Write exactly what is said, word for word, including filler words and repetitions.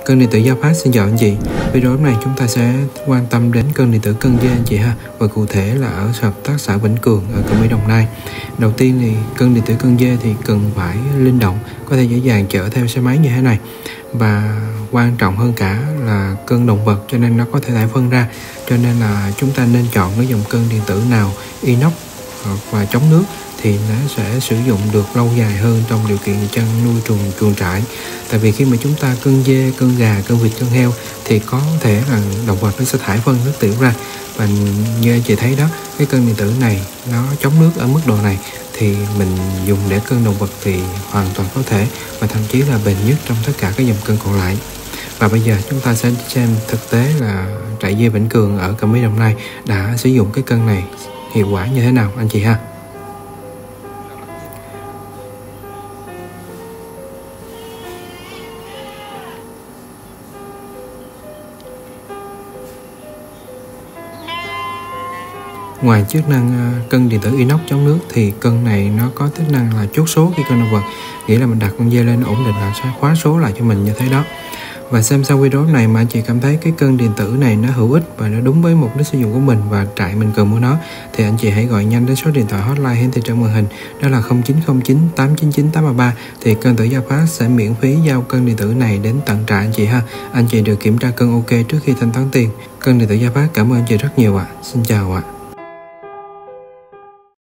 Cân điện tử Giao Phát xin chào anh chị. Video này chúng ta sẽ quan tâm đến cân điện tử Cân Dê anh chị ha, và cụ thể là ở hợp tác xã Vĩnh Cường ở Cẩm Mỹ, Đồng Nai. Đầu tiên thì cân điện tử Cân Dê thì cần phải linh động, có thể dễ dàng chở theo xe máy như thế này, và quan trọng hơn cả là cân động vật, cho nên nó có thể thải phân ra, cho nên là chúng ta nên chọn cái dòng cân điện tử nào inox và chống nước thì nó sẽ sử dụng được lâu dài hơn trong điều kiện chăn nuôi chuồng chuồng trại. Tại vì khi mà chúng ta cân dê, cân gà, cân vịt, cân heo thì có thể là động vật nó sẽ thải phân nước tiểu ra, và như anh chị thấy đó, cái cân điện tử này nó chống nước ở mức độ này thì mình dùng để cân động vật thì hoàn toàn có thể, và thậm chí là bền nhất trong tất cả các dòng cân còn lại. Và bây giờ chúng ta sẽ xem thực tế là trại dê Vĩnh Cường ở Cẩm Mỹ, Đồng Nai đã sử dụng cái cân này hiệu quả như thế nào anh chị ha. Ngoài chức năng cân điện tử inox chống nước thì cân này nó có chức năng là chốt số khi cân động vật, nghĩa là mình đặt con dê lên ổn định là sẽ khóa số lại cho mình như thế đó. Và xem sau video này mà anh chị cảm thấy cái cân điện tử này nó hữu ích và nó đúng với mục đích sử dụng của mình và trại mình cần mua nó, thì anh chị hãy gọi nhanh đến số điện thoại hotline hiển thị trên màn hình, đó là không chín không chín tám chín chín tám ba ba, thì cân điện tử Giao Phát sẽ miễn phí giao cân điện tử này đến tận trại anh chị ha. Anh chị được kiểm tra cân ok trước khi thanh toán tiền. Cân điện tử Giao Phát cảm ơn anh chị rất nhiều ạ. À. Xin chào ạ. À.